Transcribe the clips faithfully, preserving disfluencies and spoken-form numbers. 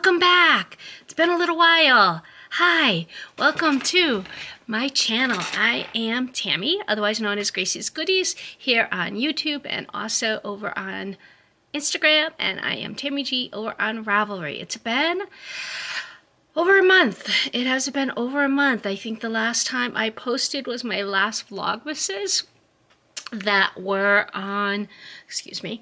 welcome back. It's been a little while. Hi, welcome to my channel. I am Tammy, otherwise known as Gracie's Goodies, here on YouTube and also over on Instagram, and I am Tammy G over on Ravelry. It's been over a month. It has been over a month. I think the last time I posted was my last Vlogmases that were on, excuse me,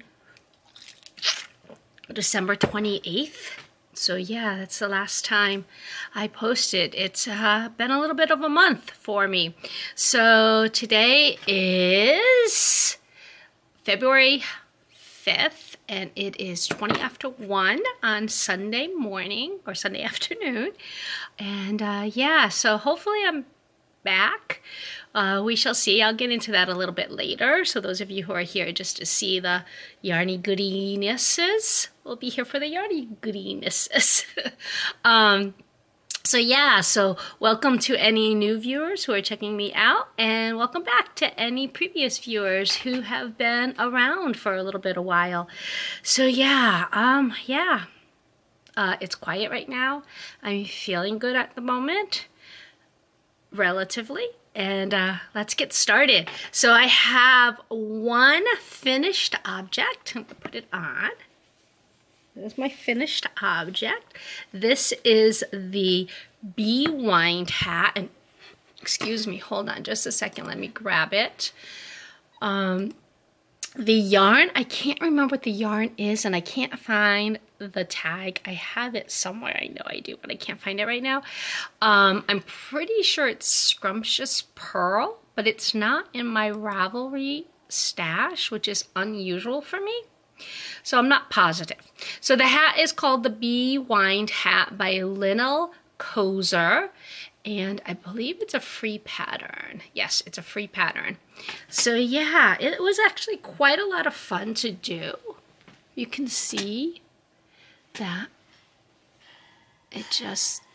December twenty-eighth. So yeah, that's the last time I posted. It's uh, been a little bit of a month for me. So today is February fifth, and it is twenty after one on Sunday morning or Sunday afternoon. And uh, yeah, so hopefully I'm back. Uh, we shall see. I'll get into that a little bit later. So those of you who are here just to see the yarny goodinesses will be here for the yarny goodinesses. um, so yeah, so welcome to any new viewers who are checking me out, and welcome back to any previous viewers who have been around for a little bit a while. So yeah, um, yeah, uh, it's quiet right now. I'm feeling good at the moment, relatively. And uh, let's get started. So I have one finished object. I'm gonna put it on. This is my finished object. This is the Bee Wind hat. And excuse me, hold on just a second. Let me grab it. Um, the yarn, I can't remember what the yarn is, and I can't find the tag. I have it somewhere. I know I do, but I can't find it right now. Um, I'm pretty sure it's Scrumptious Pearl, but it's not in my Ravelry stash, which is unusual for me. So I'm not positive. So the hat is called the Bee Wind Hat by Linnell Kozer, and I believe it's a free pattern. Yes, it's a free pattern. So yeah, it was actually quite a lot of fun to do. You can see that it just,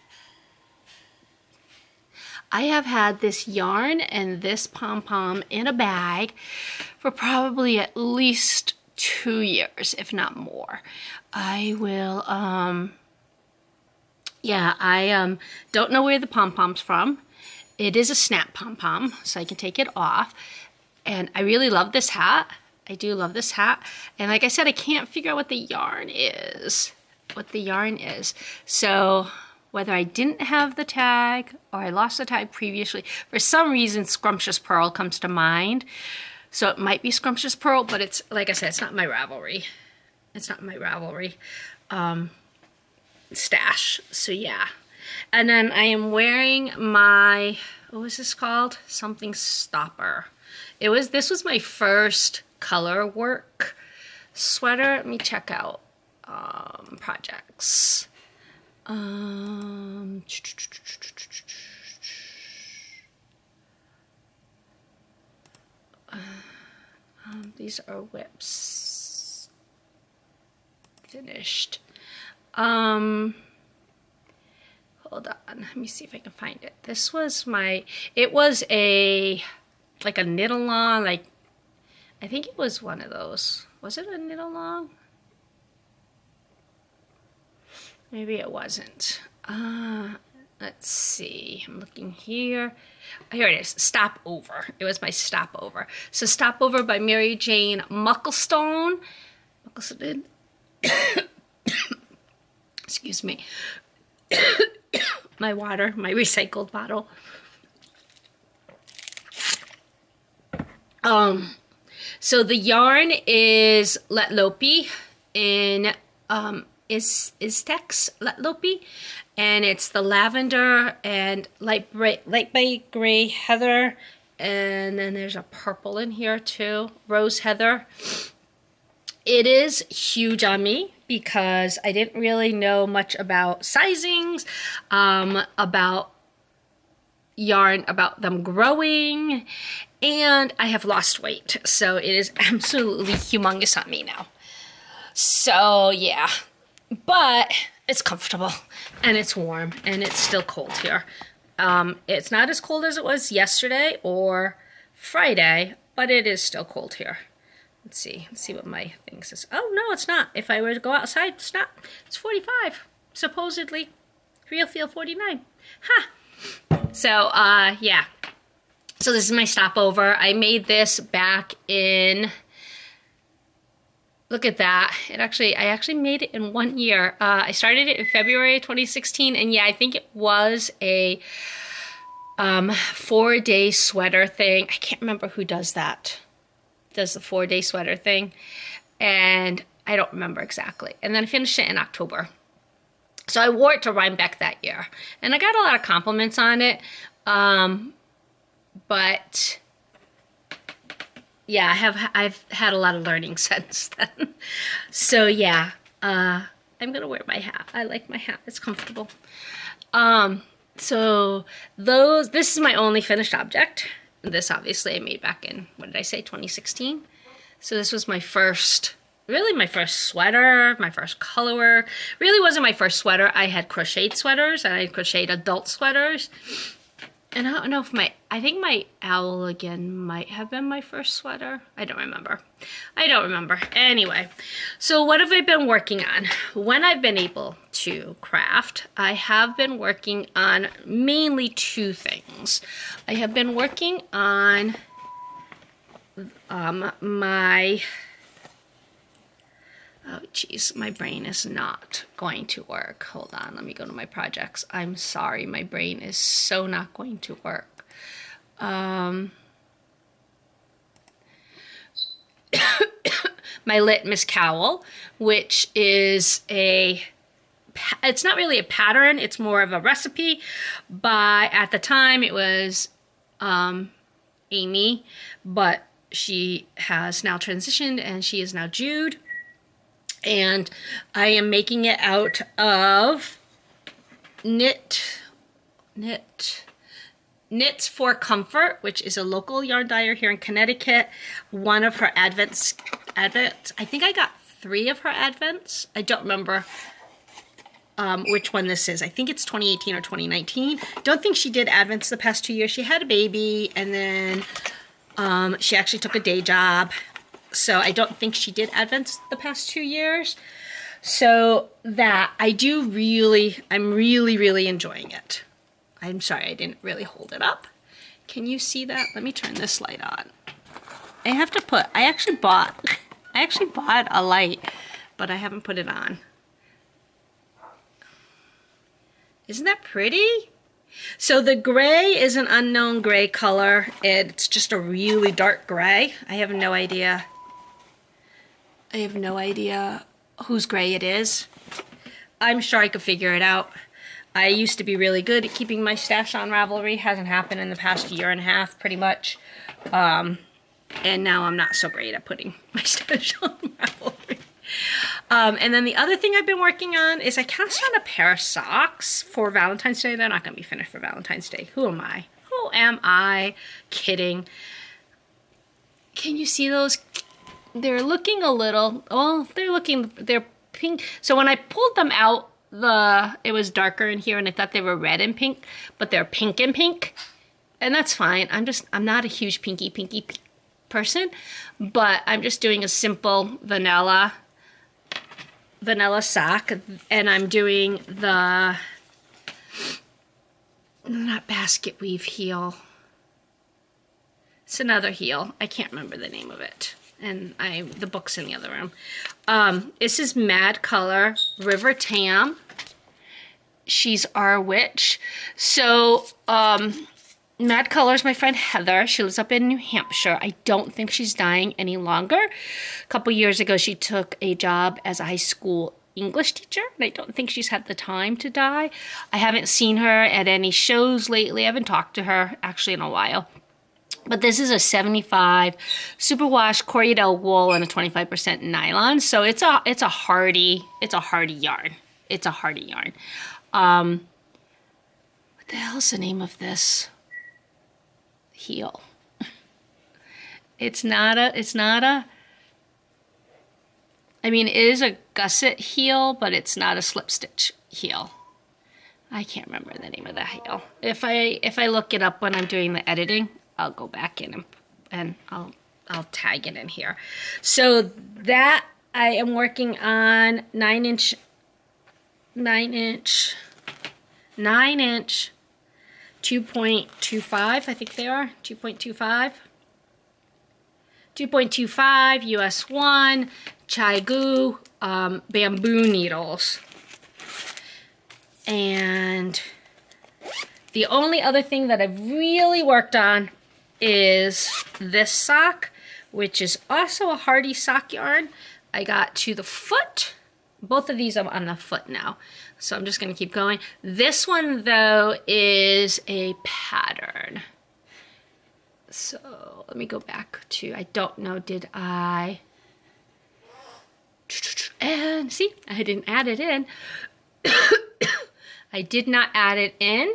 I have had this yarn and this pom-pom in a bag for probably at least two years, if not more. I will, um, yeah, I um, don't know where the pom-pom's from. It is a snap pom-pom, so I can take it off. And I really love this hat. I do love this hat. And like I said, I can't figure out what the yarn is. What the yarn is. So whether I didn't have the tag or I lost the tag previously, for some reason Scrumptious Pearl comes to mind. So it might be Scrumptious Pearl, but it's, like I said, it's not my Ravelry. It's not my Ravelry um, stash. So yeah. And then I am wearing my, what was this called? Something Stopper. It was, this was my first color work sweater. Let me check out um, projects. Um, uh, um, these are whips. Finished. Um, hold on. Let me see if I can find it. This was my, it was a, like a knit along, like, I think it was one of those. Was it a knit along? Maybe it wasn't. Uh, let's see. I'm looking here. Here it is. Stopover. It was my Stopover. So Stopover by Mary Jane Mucklestone. Mucklestone. Excuse me. My water, my recycled bottle. Um, so the yarn is Letlopi in um, is Istex Letlopi, and it's the lavender and light bright, light by gray heather, and then there's a purple in here too, rose heather. It is huge on me because I didn't really know much about sizings, um, about yarn, about them growing, and I have lost weight, so it is absolutely humongous on me now. So yeah, but it's comfortable and it's warm and it's still cold here. Um, it's not as cold as it was yesterday or Friday, but it is still cold here. Let's see. Let's see what my thing says. Oh, no, it's not. If I were to go outside, it's not. It's forty-five. supposedly Real Feel forty-nine. Ha! Huh. So, uh, yeah. So this is my stopover. I made this back in, look at that. It actually, I actually made it in one year. Uh, I started it in February twenty sixteen, and yeah, I think it was a um, four-day sweater thing. I can't remember who does that, does the four-day sweater thing, and I don't remember exactly. And then I finished it in October. So I wore it to Rhinebeck that year, and I got a lot of compliments on it. Um, But yeah, I have I've had a lot of learning since then. So yeah, uh, I'm gonna wear my hat. I like my hat. It's comfortable. Um, so those this is my only finished object. This obviously I made back in, what did I say, twenty sixteen. So this was my first, really my first sweater, my first color work. Really wasn't my first sweater. I had crocheted sweaters and I had crocheted adult sweaters. And I don't know if my, I think my owl again might have been my first sweater. I don't remember. I don't remember. Anyway, so what have I been working on? When I've been able to craft, I have been working on mainly two things. I have been working on um, my, oh geez, my brain is not going to work. Hold on, let me go to my projects. I'm sorry, my brain is so not going to work. Um, my Litmus Cowl, which is a, it's not really a pattern, it's more of a recipe. By, at the time it was um, Amy, but she has now transitioned and she is now Jude. And I am making it out of knit, knit, Knits for Comfort, which is a local yarn dyer here in Connecticut. One of her advents, advents, I think I got three of her advents. I don't remember um, which one this is. I think it's twenty eighteen or twenty nineteen. Don't think she did advents the past two years. She had a baby and then um, she actually took a day job. So I don't think she did advents the past two years. So that, I do really, I'm really, really enjoying it. I'm sorry, I didn't really hold it up. Can you see that? Let me turn this light on. I have to put, I actually bought, I actually bought a light, but I haven't put it on. Isn't that pretty? So the gray is an unknown gray color. It's just a really dark gray. I have no idea. I have no idea whose gray it is. I'm sure I could figure it out. I used to be really good at keeping my stash on Ravelry. Hasn't happened in the past year and a half, pretty much. Um, and now I'm not so great at putting my stash on Ravelry. Um, and then the other thing I've been working on is I cast on a pair of socks for Valentine's Day. They're not going to be finished for Valentine's Day. Who am I? Who am I kidding? Can you see those? They're looking a little, well, they're looking, they're pink. So when I pulled them out, the it was darker in here and I thought they were red and pink, but they're pink and pink. And that's fine. I'm just, I'm not a huge pinky, pinky pink person, but I'm just doing a simple vanilla, vanilla sock. And I'm doing the, not basket weave heel. It's another heel. I can't remember the name of it. And I the book's in the other room. Um, this is Mad Color River Tam. She's our witch. So um, Mad Color is my friend Heather. She lives up in New Hampshire. I don't think she's dying any longer. A couple years ago, she took a job as a high school English teacher, and I don't think she's had the time to die. I haven't seen her at any shows lately. I haven't talked to her actually in a while. But this is a seventy-five superwash Coriadel wool and a twenty-five percent nylon. So it's a it's a hardy it's a hardy yarn. It's a hardy yarn. Um, what the hell's the name of this heel? It's not a it's not a I mean, it is a gusset heel, but it's not a slip stitch heel. I can't remember the name of the heel. If I if I look it up when I'm doing the editing, I'll go back in and, and I'll I'll tag it in here. So that I am working on nine inch nine inch, nine inch, two point two five, I think they are, two point two five. two point two five U S one Chaigu um, bamboo needles. And the only other thing that I've really worked on is this sock, which is also a Hardy sock yarn. I got to the foot. Both of these are on the foot now. So I'm just going to keep going. This one, though, is a pattern. So let me go back to, I don't know, did I? And see, I didn't add it in. I did not add it in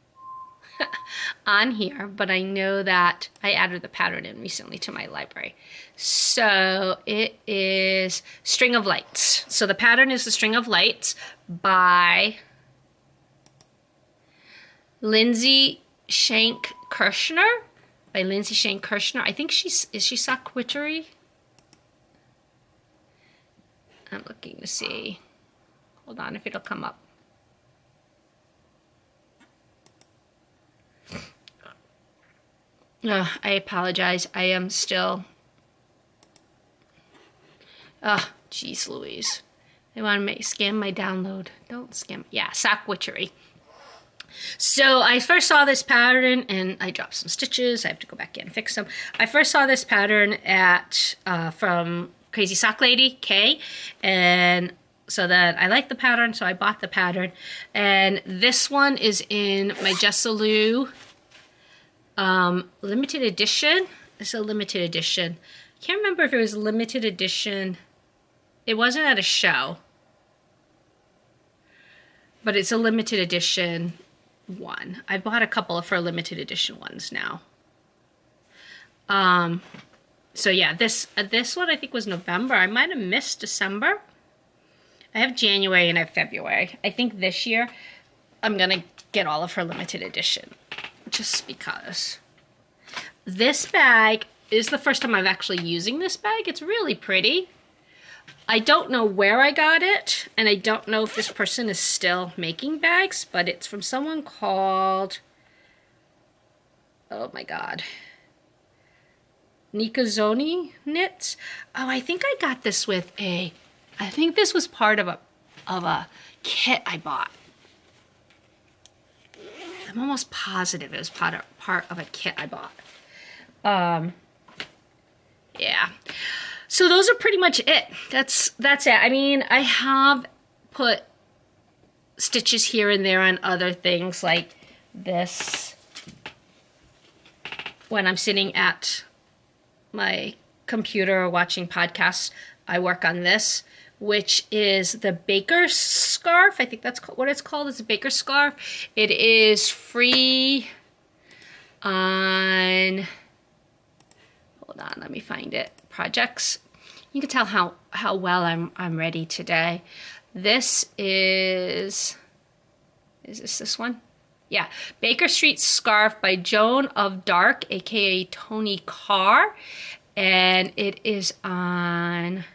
on here, but I know that I added the pattern in recently to my library. So it is String of Lights. So the pattern is the String of Lights by Lindsay Shank Kirshner. By Lindsay Shank Kirshner. I think she's, is she Sock Witchery? I'm looking to see. Hold on if it'll come up. Uh, I apologize. I am still... Oh, jeez Louise. They want to make, scam my download. Don't scam. Yeah, Sock Witchery. So I first saw this pattern and I dropped some stitches. I have to go back in and fix them. I first saw this pattern at uh, from Crazy Sock Lady, Kay. And so that I liked the pattern, so I bought the pattern. And this one is in my Jessalou um, limited edition. It's a limited edition. I can't remember if it was limited edition. It wasn't at a show. But it's a limited edition one. I bought a couple of her limited edition ones now. Um, so yeah, this uh, this one I think was November. I might have missed December. I have January and I have February. I think this year I'm gonna get all of her limited edition, just because. This bag is the first time I'm actually using this bag. It's really pretty. I don't know where I got it, and I don't know if this person is still making bags, but it's from someone called, oh my god, Nikazoni Knits. Oh, I think I got this with a, I think this was part of a, of a kit I bought. I'm almost positive it was part of, part of a kit I bought. Um, yeah. So those are pretty much it. That's that's it. I mean, I have put stitches here and there on other things like this. When I'm sitting at my computer watching podcasts, I work on this, which is the Baker scarf. I think that's what it's called. It's a Baker scarf. It is free on, hold on, let me find it. Projects. You can tell how, how well I'm, I'm ready today. This is, is this this one? Yeah, Baker Street Scarf by Joan of Dark, aka Tony Carr. And it is on,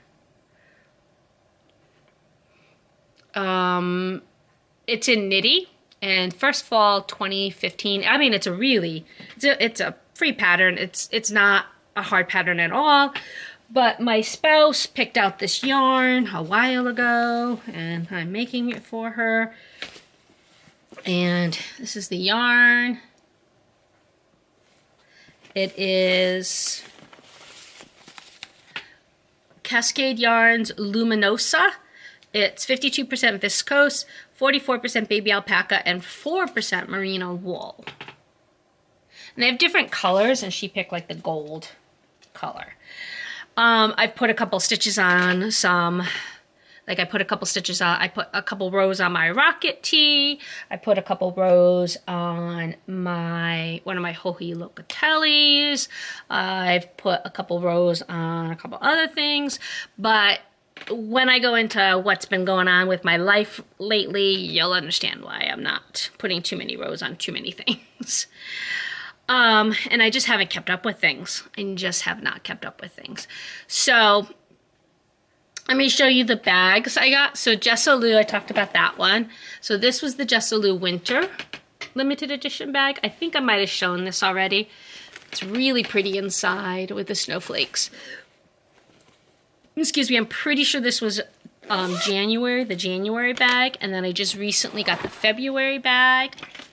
um, it's in Knitty. And first fall twenty fifteen. I mean, it's a really, it's a, it's a free pattern. It's, it's not a hard pattern at all, but my spouse picked out this yarn a while ago and I'm making it for her. And this is the yarn. It is Cascade Yarns Luminosa. It's fifty-two percent viscose, forty-four percent baby alpaca, and four percent merino wool. And they have different colors, and she picked like the gold color. Um, I've put a couple stitches on some, like I put a couple stitches on, I put a couple rows on my rocket tee. I put a couple rows on my, one of my Joji Locatellis. Uh, I've put a couple rows on a couple other things. But when I go into what's been going on with my life lately, you'll understand why I'm not putting too many rows on too many things. Um, and I just haven't kept up with things. I just have not kept up with things. So, let me show you the bags I got. So Jessalou, I talked about that one. So this was the Jessalou Winter limited edition bag. I think I might have shown this already. It's really pretty inside with the snowflakes. Excuse me, I'm pretty sure this was um, January, the January bag, and then I just recently got the February bag,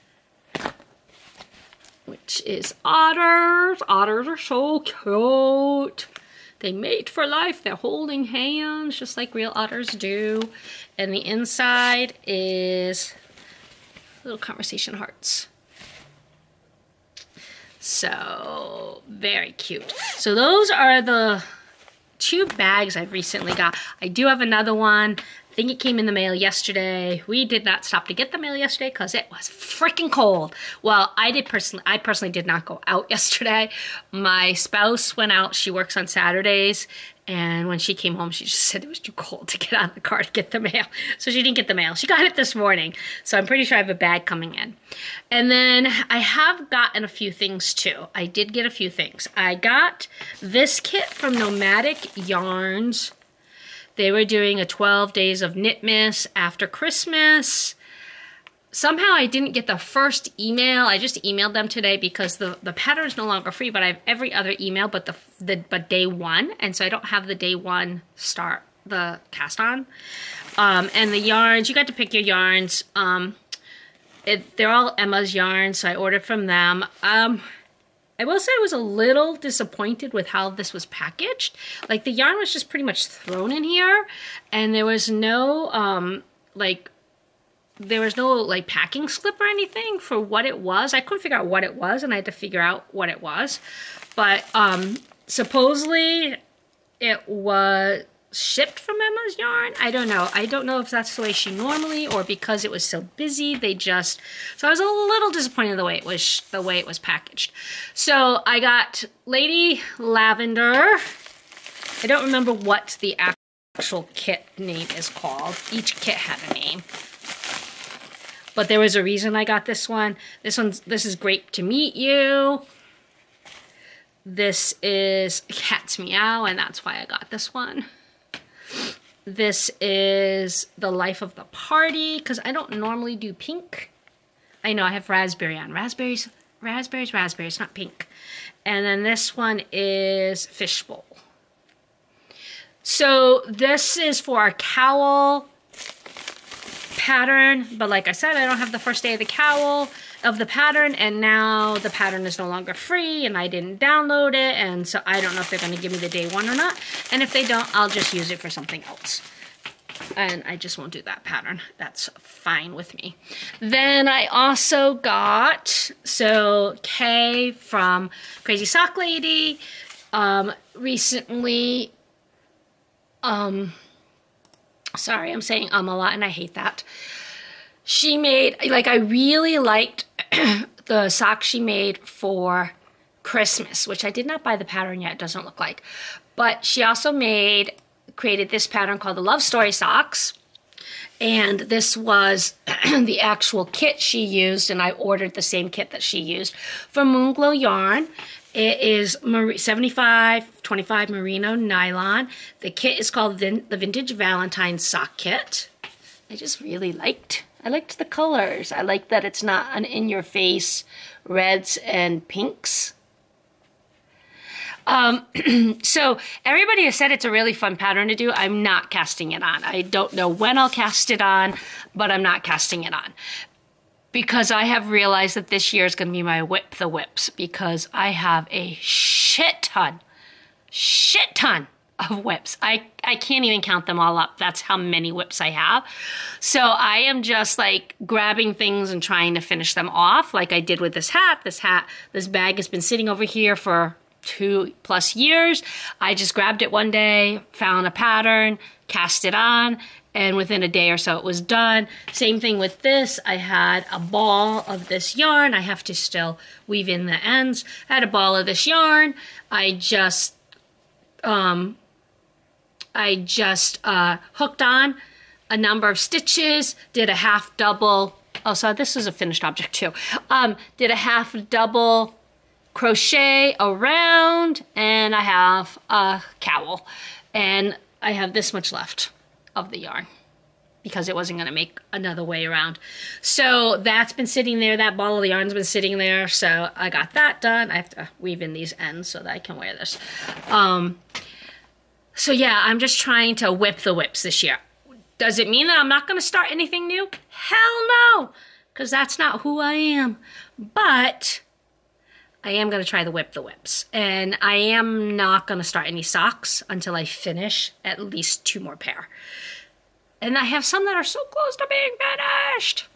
which is otters. Otters are so cute. They mate for life. They're holding hands just like real otters do. And the inside is little conversation hearts. So very cute. So those are the two bags I've recently got. I do have another one. I think it came in the mail yesterday. We did not stop to get the mail yesterday because it was freaking cold. Well, I did personally, I personally did not go out yesterday. My spouse went out. She works on Saturdays. And when she came home, she just said it was too cold to get out of the car to get the mail. So she didn't get the mail. She got it this morning. So I'm pretty sure I have a bag coming in. And then I have gotten a few things too. I did get a few things. I got this kit from Nomadic Yarns. They were doing a twelve days of Knitmas after Christmas. Somehow I didn't get the first email. I just emailed them today because the, the pattern is no longer free, but I have every other email but the, the but day one. And so I don't have the day one start, the cast on. Um, and the yarns, you got to pick your yarns. Um, it, they're all Emma's yarns, so I ordered from them. Um, I will say I was a little disappointed with how this was packaged. Like the yarn was just pretty much thrown in here and there was no um, like, there was no like packing slip or anything for what it was. I couldn't figure out what it was and I had to figure out what it was. But um, supposedly it was shipped from Emma's Yarn. I don't know. I don't know if that's the way she normally or because it was so busy, they just... So I was a little disappointed the way it was, the way it was packaged. So I got Lady Lavender. I don't remember what the actual kit name is called. Each kit had a name. But there was a reason I got this one. This one's, this is Great to Meet You. This is Cat's Meow, and that's why I got this one. This is The Life of the Party, because I don't normally do pink. I know I have raspberry on. Raspberries, raspberries, raspberries, not pink. And then this one is Fishbowl. So this is for our cowl pattern, but like I said, I don't have the first day of the cowl of the pattern, and now the pattern is no longer free and I didn't download it, and so I don't know if they're going to give me the day one or not, and if they don't, I'll just use it for something else, and I just won't do that pattern. That's fine with me. Then I also got, so Kay from Crazy Sock Lady um, recently um sorry, I'm saying um a lot and I hate that. She made, like I really liked the socks she made for Christmas, which I did not buy the pattern yet, it doesn't look like. But she also made, created this pattern called the Love Story Socks. And this was the actual kit she used, and I ordered the same kit that she used from Moonglow Yarn. It is seventy-five twenty-five merino nylon. The kit is called Vin the Vintage Valentine Sock Kit. I just really liked, I liked the colors. I like that it's not an in-your-face reds and pinks. Um, so everybody has said it's a really fun pattern to do. I'm not casting it on. I don't know when I'll cast it on, but I'm not casting it on. Because I have realized that this year is going to be my whip the whips, because I have a shit ton, shit ton of whips. I, I can't even count them all up. That's how many whips I have. So I am just like grabbing things and trying to finish them off like I did with this hat. This hat, this bag has been sitting over here for two plus years. I just grabbed it one day, found a pattern, cast it on, and within a day or so it was done. Same thing with this. I had a ball of this yarn. I have to still weave in the ends. I had a ball of this yarn. I just, um, I just uh, hooked on a number of stitches, did a half double. Oh, so this is a finished object too. Um, did a half double crochet around, and I have a cowl. And I have this much left of the yarn because it wasn't going to make another way around. So that's been sitting there. That ball of the yarn's been sitting there. So I got that done. I have to weave in these ends so that I can wear this. Um, so yeah, I'm just trying to whip the whips this year. Does it mean that I'm not going to start anything new? Hell no, because that's not who I am. But I am going to try the whip the whips. And I am not going to start any socks until I finish at least two more pair. And I have some that are so close to being finished.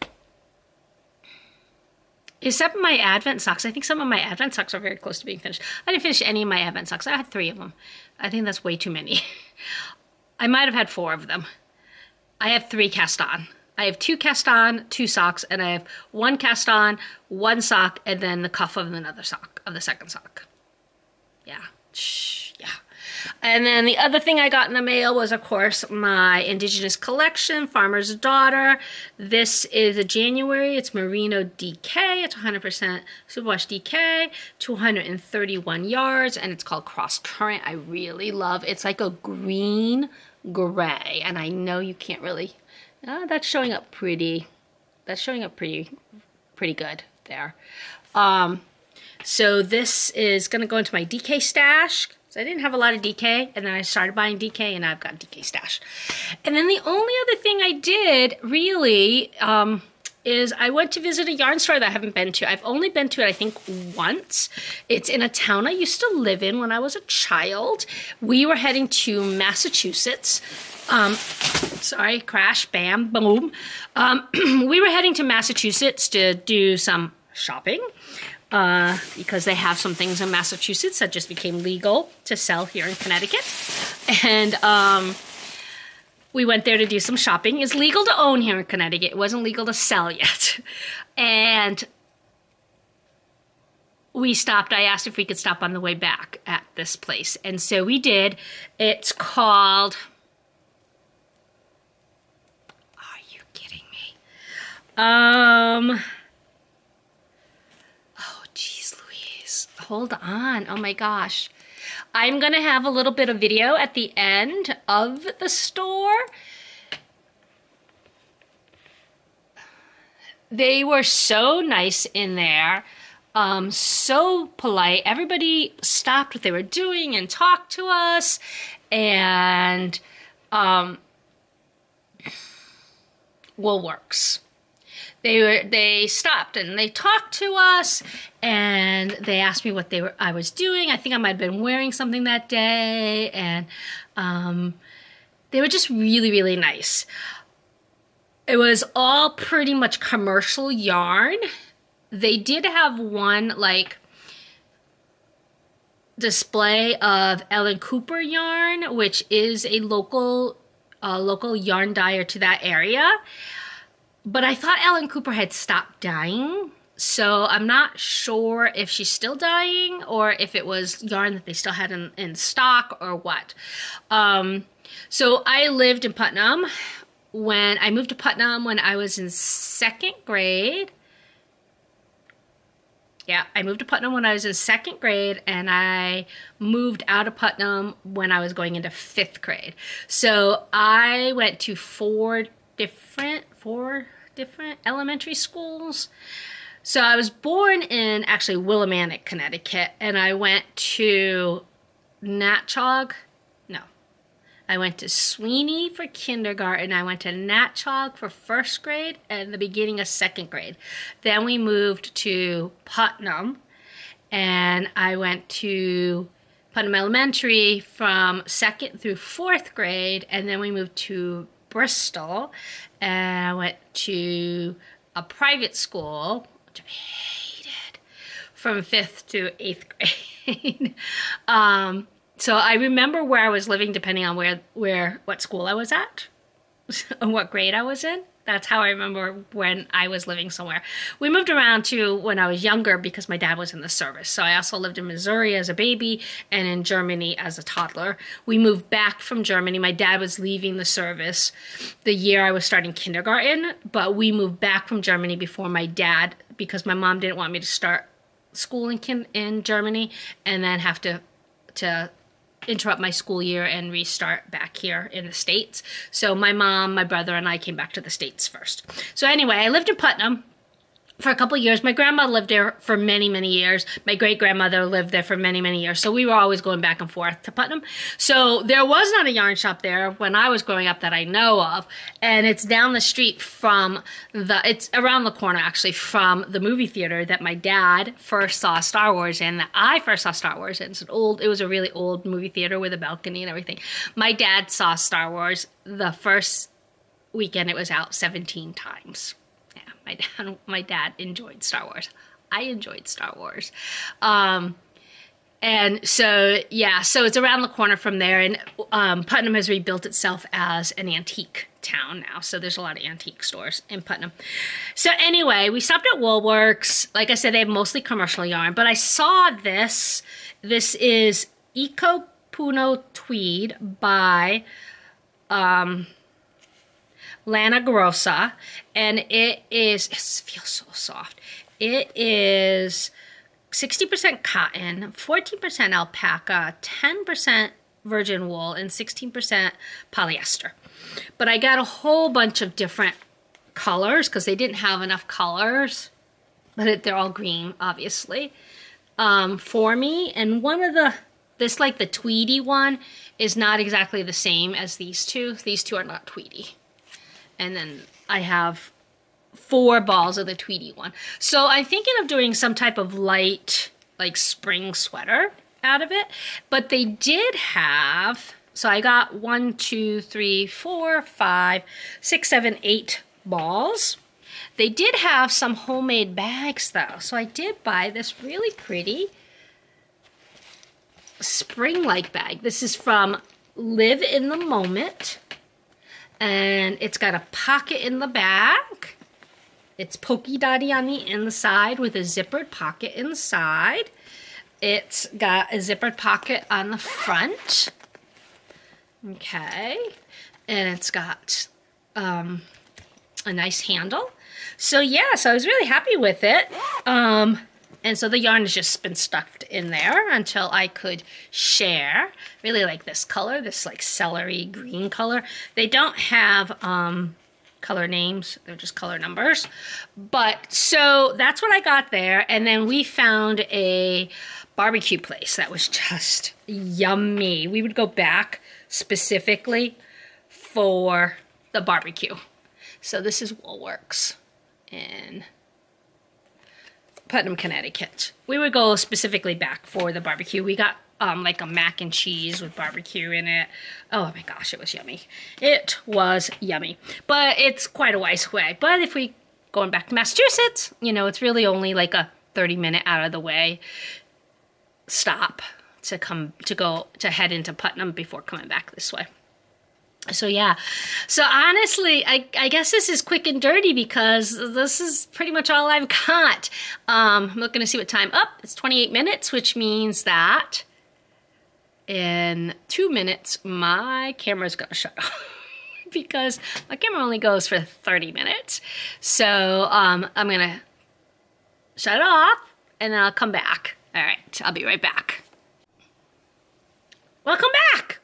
Except my Advent socks. I think some of my Advent socks are very close to being finished. I didn't finish any of my Advent socks. I had three of them. I think that's way too many. I might have had four of them. I have three cast on. I have two cast on, two socks, and I have one cast on, one sock, and then the cuff of another sock, of the second sock. Yeah. Shh. Yeah. And then the other thing I got in the mail was, of course, my Indigenous collection, Farmer's Daughter. This is a January. It's Merino D K. It's one hundred percent superwash D K, two hundred thirty-one yards, and it's called Cross Current. I really love it. It's like a green gray, and I know you can't really... Uh, that's showing up pretty... That's showing up pretty, pretty good there. Um, so this is going to go into my D K stash. So I didn't have a lot of D K, and then I started buying D K, and I've got D K stash. And then the only other thing I did, really, um, is I went to visit a yarn store that I haven't been to. I've only been to it, I think, once. It's in a town I used to live in when I was a child. We were heading to Massachusetts. Um, sorry, crash, bam, boom. Um, we were heading to Massachusetts to do some shopping. Uh, because they have some things in Massachusetts that just became legal to sell here in Connecticut. And um, we went there to do some shopping. It's legal to own here in Connecticut. It wasn't legal to sell yet. And we stopped. I asked if we could stop on the way back at this place. And so we did. It's called... Are you kidding me? Um... Hold on. Oh my gosh. I'm going to have a little bit of video at the end of the store. They were so nice in there. Um, so polite. Everybody stopped what they were doing and talked to us. And um, Woolworks. They were they stopped and they talked to us, and they asked me what they were I was doing. I think I might have been wearing something that day, and um, they were just really, really nice. It was all pretty much commercial yarn. They did have one like display of Ellen Cooper yarn, which is a local uh, local yarn dyer to that area. But I thought Ellen Cooper had stopped dyeing, so I'm not sure if she's still dyeing or if it was yarn that they still had in, in stock or what. Um, so I lived in Putnam when I moved to Putnam when I was in second grade. Yeah, I moved to Putnam when I was in second grade, and I moved out of Putnam when I was going into fifth grade. So I went to four different, four different elementary schools. So I was born in actually Willimantic, Connecticut, and I went to Natchog. No, I went to Sweeney for kindergarten. I went to Natchog for first grade and the beginning of second grade. Then we moved to Putnam, and I went to Putnam Elementary from second through fourth grade, and then we moved to Bristol, and I went to a private school, which I hated, from fifth to eighth grade. um, so I remember where I was living depending on where, where what school I was at and what grade I was in. That's how I remember when I was living somewhere. We moved around too when I was younger because my dad was in the service. So I also lived in Missouri as a baby and in Germany as a toddler. We moved back from Germany. My dad was leaving the service the year I was starting kindergarten, but we moved back from Germany before my dad because my mom didn't want me to start school in, kin in Germany and then have to, to interrupt my school year and restart back here in the States. So my mom, my brother, and I came back to the States first. So anyway, I lived in Putnam for a couple of years. My grandma lived there for many, many years. My great-grandmother lived there for many, many years. So we were always going back and forth to Putnam. So there was not a yarn shop there when I was growing up that I know of. And it's down the street from the, it's around the corner actually, from the movie theater that my dad first saw Star Wars in, that I first saw Star Wars in. It's an old, it was a really old movie theater with a balcony and everything. My dad saw Star Wars the first weekend it was out seventeen times. My dad, my dad enjoyed Star Wars. I enjoyed Star Wars. Um, and so, yeah, so it's around the corner from there. And um, Putnam has rebuilt itself as an antique town now. So there's a lot of antique stores in Putnam. So anyway, we stopped at Woolworks. Like I said, they have mostly commercial yarn. But I saw this. This is Eco Puno Tweed by... Um, Lana Grossa, and it is, it feels so soft. It is sixty percent cotton, fourteen percent alpaca, ten percent virgin wool, and sixteen percent polyester. But I got a whole bunch of different colors because they didn't have enough colors, but it, they're all green, obviously, um, for me. And one of the, this like the tweedy one is not exactly the same as these two. These two are not tweedy. And then I have four balls of the tweedy one. So I'm thinking of doing some type of light, like spring sweater out of it. But they did have, so I got one, two, three, four, five, six, seven, eight balls. They did have some homemade bags though. So I did buy this really pretty spring-like bag. This is from Live in the Moment. And it's got a pocket in the back. It's polka dotty on the inside with a zippered pocket inside. It's got a zippered pocket on the front. Okay. And it's got um, a nice handle. So yeah, so I was really happy with it. Um, and so the yarn has just been stuffed in there until I could share. Really like this color, this like celery green color. They don't have um, color names, they're just color numbers. But so that's what I got there. And then we found a barbecue place that was just yummy. We would go back specifically for the barbecue. So this is Woolworks in Putnam, Connecticut. We would go specifically back for the barbecue. We got um, like a mac and cheese with barbecue in it. Oh my gosh, it was yummy. It was yummy. But it's quite a ways away. But if we going back to Massachusetts, you know, it's really only like a thirty minute out of the way stop to come to go to head into Putnam before coming back this way. So yeah, so honestly, I, I guess this is quick and dirty because this is pretty much all I've got. Um, I'm looking to see what time. Up, oh, it's twenty-eight minutes, which means that in two minutes, my camera's gonna shut off because my camera only goes for thirty minutes. So um, I'm gonna shut it off and then I'll come back. All right, I'll be right back. Welcome back.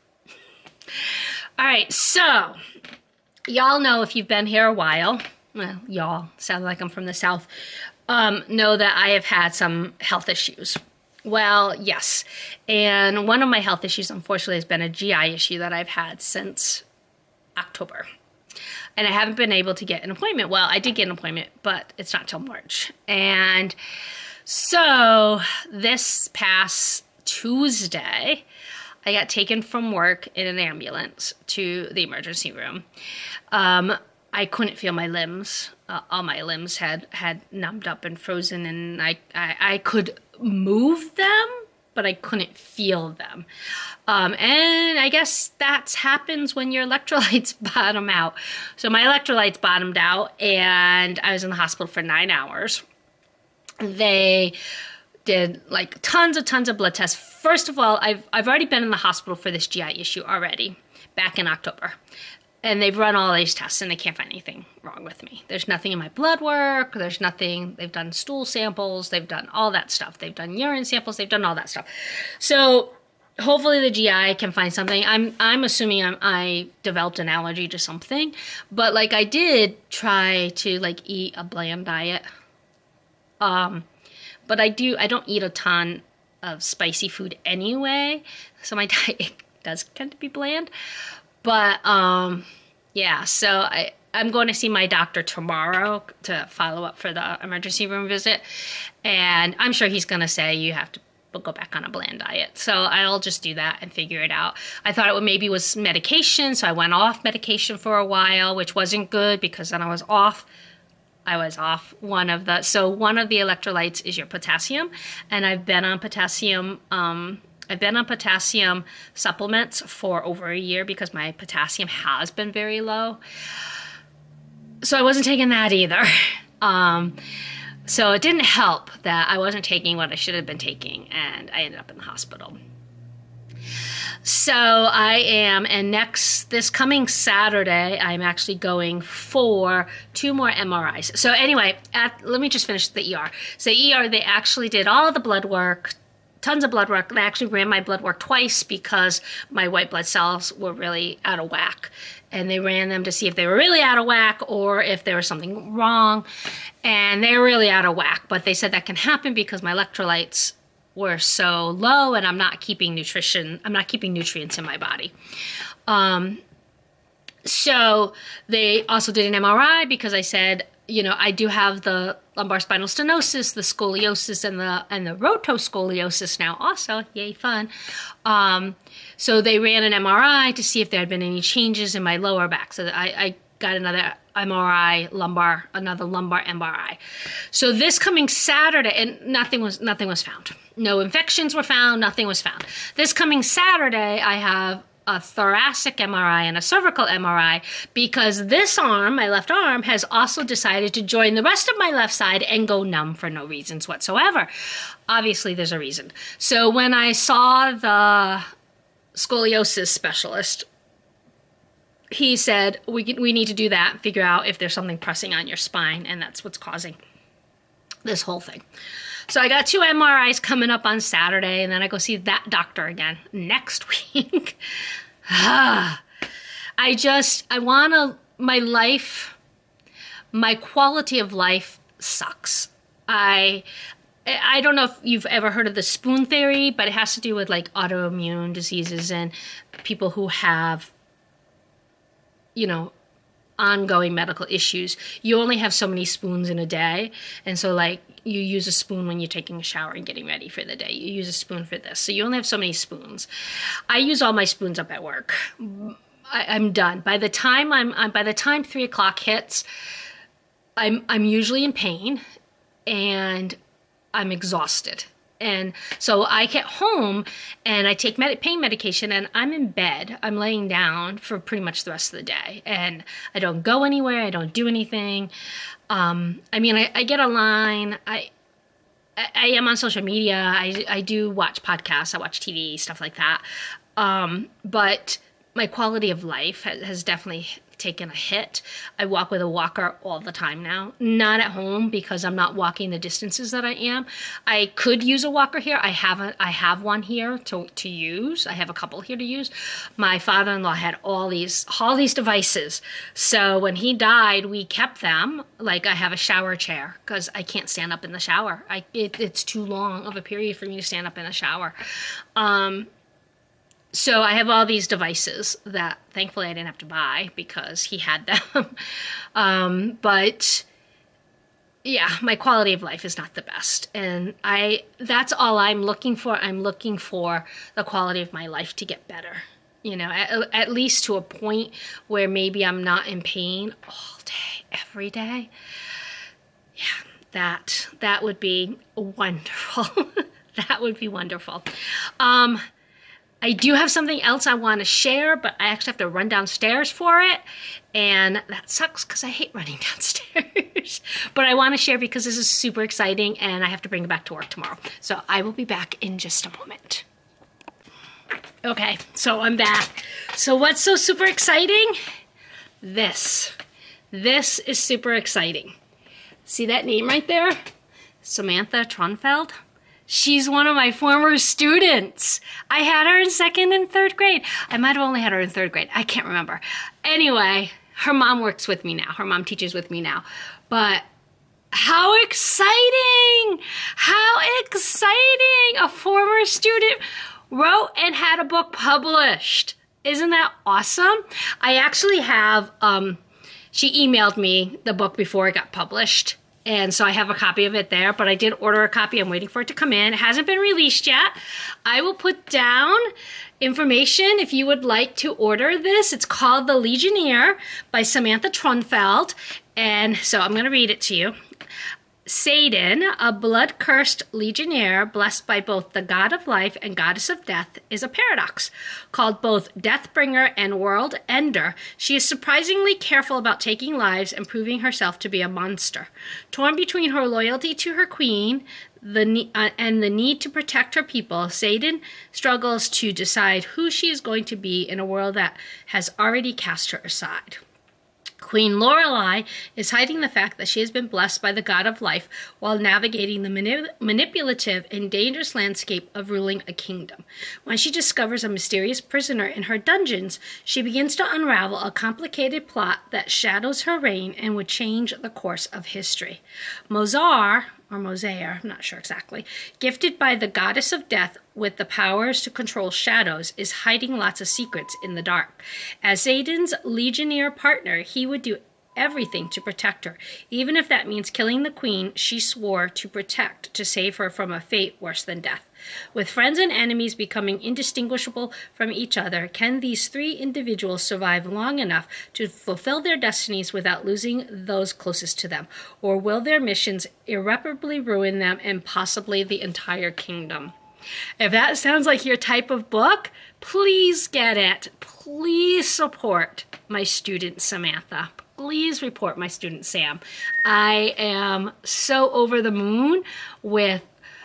All right, so y'all know if you've been here a while, well, y'all, sound like I'm from the South, um, know that I have had some health issues. Well, yes, and one of my health issues, unfortunately, has been a G I issue that I've had since October. And I haven't been able to get an appointment. Well, I did get an appointment, but it's not till March. And so this past Tuesday, I got taken from work in an ambulance to the emergency room. Um, I couldn't feel my limbs. Uh, all my limbs had, had numbed up and frozen, and I, I, I could move them, but I couldn't feel them. Um, and I guess that happens when your electrolytes bottom out. So my electrolytes bottomed out, and I was in the hospital for nine hours. They did like tons and tons of blood tests. First of all, I've, I've already been in the hospital for this G I issue already, back in October. And they've run all these tests and they can't find anything wrong with me. There's nothing in my blood work. There's nothing. They've done stool samples. They've done all that stuff. They've done urine samples. They've done all that stuff. So hopefully the G I can find something. I'm I'm assuming I'm, I developed an allergy to something, but like I did try to like eat a bland diet. Um, but I do I don't eat a ton of spicy food anyway, so my diet does tend to be bland. But um, yeah, so I I'm going to see my doctor tomorrow to follow up for the emergency room visit, and I'm sure he's going to say you have to go back on a bland diet. So I'll just do that and figure it out. I thought it would maybe was medication, so I went off medication for a while, which wasn't good because then I was off. I was off one of the, so one of the electrolytes is your potassium, and I've been on potassium, um, I've been on potassium supplements for over a year because my potassium has been very low. So I wasn't taking that either. Um, So it didn't help that I wasn't taking what I should have been taking, and I ended up in the hospital. So I am, and next, this coming Saturday, I'm actually going for two more M R Is. So anyway, at, let me just finish the E R. So E R, they actually did all the blood work, tons of blood work. They actually ran my blood work twice because my white blood cells were really out of whack. And they ran them to see if they were really out of whack or if there was something wrong. And they were really out of whack. But they said that can happen because my electrolytes were so low and I'm not keeping nutrition, I'm not keeping nutrients in my body. Um, so they also did an M R I because I said, you know, I do have the lumbar spinal stenosis, the scoliosis, and the and the rotoscoliosis now also. Yay, fun. Um, so they ran an M R I to see if there had been any changes in my lower back. So I, I got another M R I, lumbar, another lumbar M R I. So this coming Saturday, and nothing was nothing was found. No infections were found. Nothing was found. This coming Saturday, I have a thoracic M R I and a cervical M R I because this arm, my left arm, has also decided to join the rest of my left side and go numb for no reasons whatsoever. Obviously, there's a reason. So when I saw the scoliosis specialist, he said, we, we need to do that, figure out if there's something pressing on your spine, and that's what's causing this whole thing. So I got two M R Is coming up on Saturday, and then I go see that doctor again next week. I just, I want to, my life, my quality of life sucks. I, I don't know if you've ever heard of the spoon theory, but it has to do with like autoimmune diseases and people who have, you know, ongoing medical issues. You only have so many spoons in a day. And so like you use a spoon when you're taking a shower and getting ready for the day. You use a spoon for this. So you only have so many spoons. I use all my spoons up at work. I, I'm done. By the time I'm, I'm by the time three o'clock hits, I'm I'm usually in pain and I'm exhausted. And so I get home and I take med- pain medication and I'm in bed. I'm laying down for pretty much the rest of the day. And I don't go anywhere. I don't do anything. Um, I mean, I, I get online. I, I I am on social media. I, I do watch podcasts. I watch T V, stuff like that. Um, but my quality of life has, has definitely taken a hit. I walk with a walker all the time now. Not at home because I'm not walking the distances that I am. I could use a walker here. I haven't. I have one here to, to use. I have a couple here to use. My father-in-law had all these all these devices. So when he died, we kept them. Like I have a shower chair because I can't stand up in the shower. I it, it's too long of a period for me to stand up in a shower. Um, So I have all these devices that thankfully I didn't have to buy because he had them. um, but yeah, my quality of life is not the best. And I that's all I'm looking for. I'm looking for the quality of my life to get better. You know, at, at least to a point where maybe I'm not in pain all day, every day. Yeah, that that would be wonderful. That would be wonderful. Um, I do have something else I want to share, but I actually have to run downstairs for it. And that sucks because I hate running downstairs. But I want to share because this is super exciting and I have to bring it back to work tomorrow. So I will be back in just a moment. Okay, so I'm back. So what's so super exciting? This. This is super exciting. See that name right there? Samantha Tronfeld. She's one of my former students. I had her in second and third grade. I might have only had her in third grade. I can't remember. Anyway, her mom works with me now. Her mom teaches with me now. But how exciting! How exciting! A former student wrote and had a book published. Isn't that awesome? I actually have, um, she emailed me the book before it got published. And so I have a copy of it there, but I did order a copy. I'm waiting for it to come in. It hasn't been released yet. I will put down information if you would like to order this. It's called The Legionnaire by Samantha Trunfeld. And so I'm going to read it to you. Satan, a blood-cursed legionnaire blessed by both the god of life and goddess of death, is a paradox. Called both Deathbringer and World Ender, she is surprisingly careful about taking lives and proving herself to be a monster. Torn between her loyalty to her queen the uh, and the need to protect her people, Satan struggles to decide who she is going to be in a world that has already cast her aside. Queen Lorelei is hiding the fact that she has been blessed by the god of life while navigating the manip- manipulative and dangerous landscape of ruling a kingdom. When she discovers a mysterious prisoner in her dungeons, she begins to unravel a complicated plot that shadows her reign and would change the course of history. Mozar, or Mosair, I'm not sure exactly, gifted by the goddess of death with the powers to control shadows, is hiding lots of secrets in the dark. As Satan's legionnaire partner, he would do everything to protect her, even if that means killing the queen she swore to protect to save her from a fate worse than death. With friends and enemies becoming indistinguishable from each other, can these three individuals survive long enough to fulfill their destinies without losing those closest to them? Or will their missions irreparably ruin them and possibly the entire kingdom? If that sounds like your type of book, please get it. Please support my student Samantha. Please report my student Sam. I am so over the moon with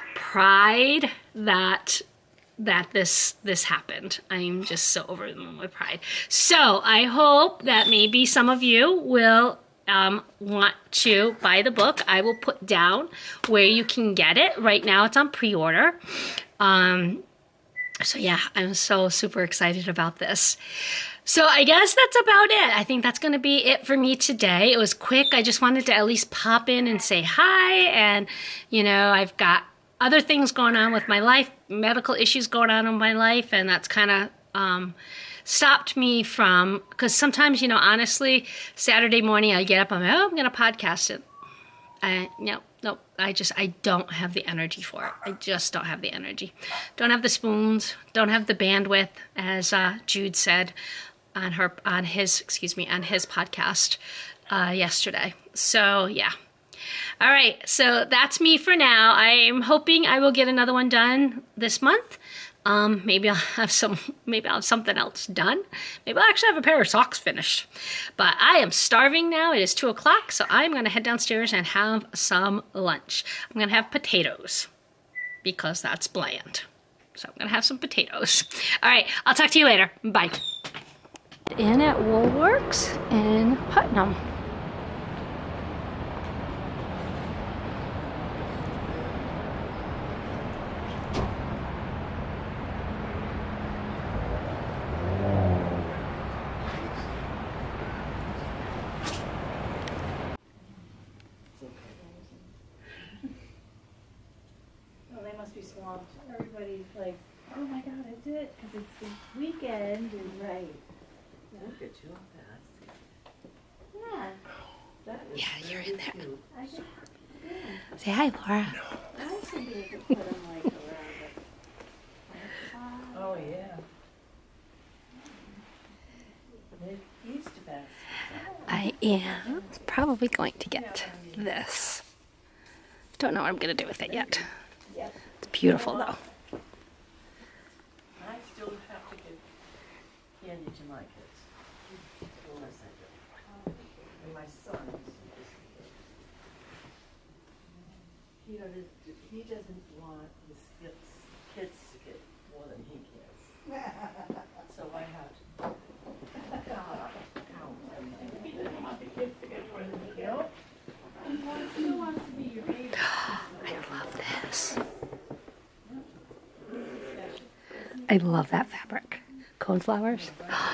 pride that that this this happened. I'm just so over the moon with pride. So I hope that maybe some of you will um, want to buy the book. I will put down where you can get it. Right now it's on pre-order. Um, so yeah, I'm so super excited about this. So I guess that's about it. I think that's going to be it for me today. It was quick. I just wanted to at least pop in and say hi. And, you know, I've got other things going on with my life, medical issues going on in my life. And that's kind of um, stopped me from, because sometimes, you know, honestly, Saturday morning I get up, I'm like, oh, I'm going to podcast it. I, no, no, I just, I don't have the energy for it. I just don't have the energy. Don't have the spoons, don't have the bandwidth, as uh, Jude said on her, on his, excuse me, on his podcast uh, yesterday. So, yeah. All right, so that's me for now. I'm hoping I will get another one done this month. Um, maybe I'll have some, maybe I'll have something else done. Maybe I'll actually have a pair of socks finished. But I am starving now. It is two o'clock, so I'm going to head downstairs and have some lunch. I'm going to have potatoes because that's bland. So I'm going to have some potatoes. All right, I'll talk to you later. Bye. In at Woolworks in Putnam. Swamped. Everybody's like, oh my god, is it? Because it's the weekend and right. Yeah. Look at you fast. Yeah. That Yeah, you're in there. I could, yeah. Say hi, Laura. I should be able to put them like around the Oh yeah. They used to pass. I am probably going to get this. Don't know what I'm going to do with it yet. Yep. It's beautiful though. I still have to give candy to my kids. Unless I do. And my son, he doesn't, he doesn't want his kids, kids to get more than he gets. So I have to count everything. He doesn't want the kids to get more than he gets. He wants, he wants to be your baby. I love this. I love that fabric. Coneflowers.